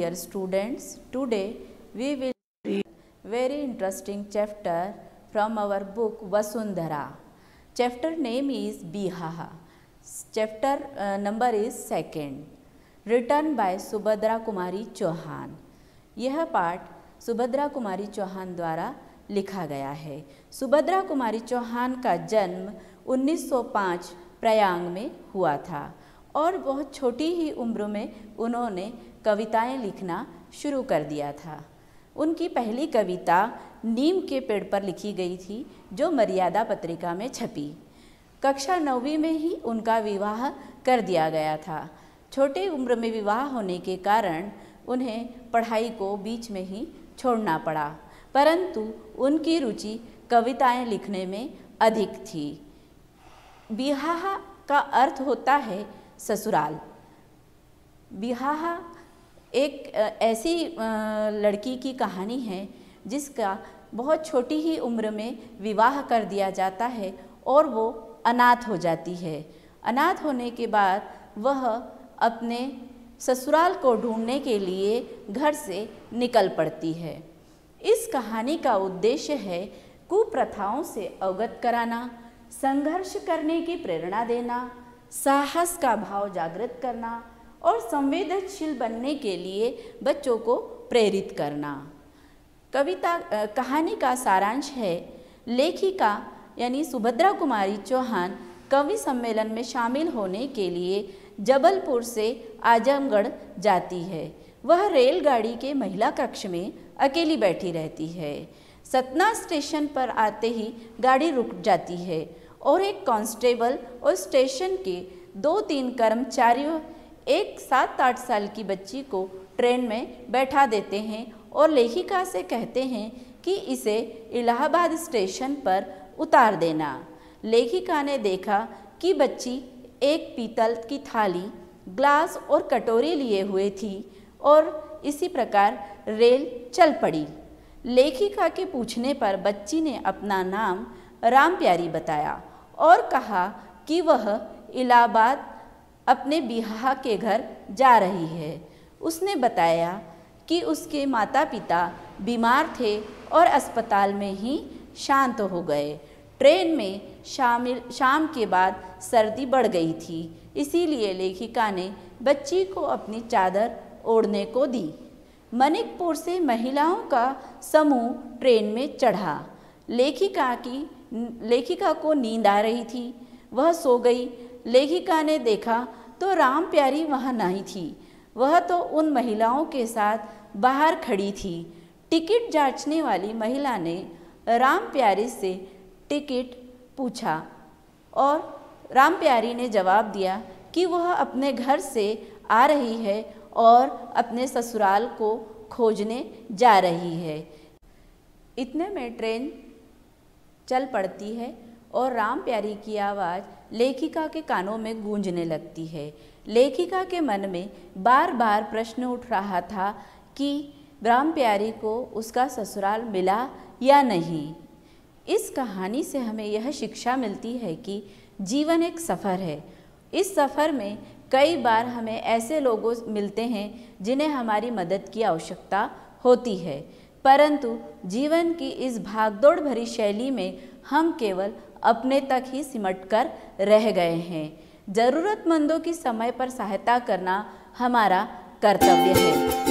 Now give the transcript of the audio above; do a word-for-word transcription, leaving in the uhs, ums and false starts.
dear students, today we will read very interesting chapter from our book Vasundhara. Chapter name is Bihaha. Chapter uh, number is second. Written by Subhadra Kumari Chauhan. यह पाठ सुभद्रा कुमारी चौहान द्वारा लिखा गया है. सुभद्रा कुमारी चौहान का जन्म उन्नीस सौ पाँच प्रयाग में हुआ था और बहुत छोटी ही उम्र में उन्होंने कविताएं लिखना शुरू कर दिया था. उनकी पहली कविता नीम के पेड़ पर लिखी गई थी जो मर्यादा पत्रिका में छपी. कक्षा नौवीं में ही उनका विवाह कर दिया गया था. छोटे उम्र में विवाह होने के कारण उन्हें पढ़ाई को बीच में ही छोड़ना पड़ा, परंतु उनकी रुचि कविताएं लिखने में अधिक थी. बिहाहा का अर्थ होता है ससुराल. बिहाहा एक ऐसी लड़की की कहानी है जिसका बहुत छोटी ही उम्र में विवाह कर दिया जाता है और वो अनाथ हो जाती है. अनाथ होने के बाद वह अपने ससुराल को ढूंढने के लिए घर से निकल पड़ती है. इस कहानी का उद्देश्य है कुप्रथाओं से अवगत कराना, संघर्ष करने की प्रेरणा देना, साहस का भाव जागृत करना और संवेदनशील बनने के लिए बच्चों को प्रेरित करना. कविता कहानी का सारांश है, लेखिका यानी सुभद्रा कुमारी चौहान कवि सम्मेलन में शामिल होने के लिए जबलपुर से आजमगढ़ जाती है. वह रेलगाड़ी के महिला कक्ष में अकेली बैठी रहती है. सतना स्टेशन पर आते ही गाड़ी रुक जाती है और एक कांस्टेबल और स्टेशन के दो तीन कर्मचारियों एक सात आठ साल की बच्ची को ट्रेन में बैठा देते हैं और लेखिका से कहते हैं कि इसे इलाहाबाद स्टेशन पर उतार देना. लेखिका ने देखा कि बच्ची एक पीतल की थाली, ग्लास और कटोरी लिए हुए थी और इसी प्रकार रेल चल पड़ी. लेखिका के पूछने पर बच्ची ने अपना नाम राम प्यारी बताया और कहा कि वह इलाहाबाद अपने बिहाहा के घर जा रही है. उसने बताया कि उसके माता पिता बीमार थे और अस्पताल में ही शांत हो गए. ट्रेन में शामिल शाम के बाद सर्दी बढ़ गई थी, इसीलिए लेखिका ने बच्ची को अपनी चादर ओढ़ने को दी. मनिकपुर से महिलाओं का समूह ट्रेन में चढ़ा. लेखिका की लेखिका को नींद आ रही थी, वह सो गई. लेखिका ने देखा तो राम प्यारी वहाँ नहीं थी, वह तो उन महिलाओं के साथ बाहर खड़ी थी. टिकट जांचने वाली महिला ने राम प्यारी से टिकट पूछा और राम प्यारी ने जवाब दिया कि वह अपने घर से आ रही है और अपने ससुराल को खोजने जा रही है. इतने में ट्रेन चल पड़ती है और राम प्यारी की आवाज़ लेखिका के कानों में गूंजने लगती है. लेखिका के मन में बार बार प्रश्न उठ रहा था कि राम प्यारी को उसका ससुराल मिला या नहीं. इस कहानी से हमें यह शिक्षा मिलती है कि जीवन एक सफ़र है. इस सफ़र में कई बार हमें ऐसे लोगों मिलते हैं जिन्हें हमारी मदद की आवश्यकता होती है, परंतु जीवन की इस भागदौड़ भरी शैली में हम केवल अपने तक ही सिमट कर रह गए हैं. ज़रूरतमंदों की समय पर सहायता करना हमारा कर्तव्य है.